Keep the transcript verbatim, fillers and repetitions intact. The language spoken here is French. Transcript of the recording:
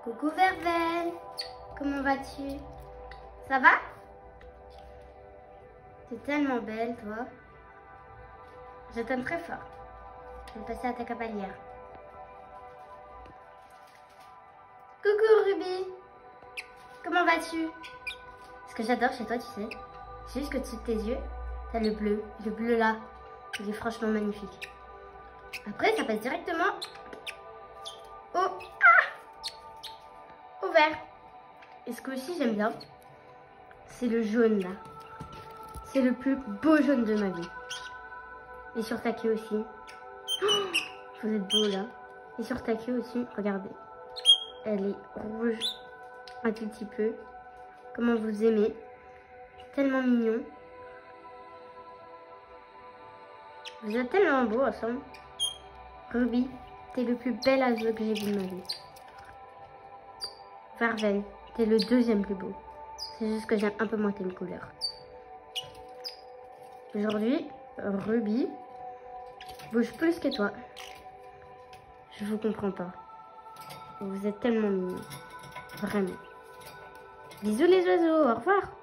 Coucou Verveine, comment vas-tu? Ça va? T'es tellement belle, toi. Je t'aime très fort. Je vais passer à ta cavalière. Coucou Ruby, comment vas-tu? Ce que j'adore chez toi, tu sais, c'est juste que dessus de tes yeux, t'as le bleu. Le bleu là, il est franchement magnifique. Après, ça passe directement au, ah, au vert. Et ce que aussi j'aime bien, c'est le jaune là. C'est le plus beau jaune de ma vie. Et sur ta queue aussi. Oh, vous êtes beau là. Et sur ta queue aussi, regardez. Elle est rouge un tout petit peu. Comment vous aimez. Tellement mignon. Vous êtes tellement beaux ensemble. Ruby, t'es le plus bel oiseau que j'ai vu de ma vie. Verveine, t'es le deuxième plus beau. C'est juste que j'aime un peu moins tes couleurs. Aujourd'hui, Ruby bouge plus que toi. Je vous comprends pas. Vous êtes tellement mignons. Vraiment. Bisous les oiseaux, au revoir.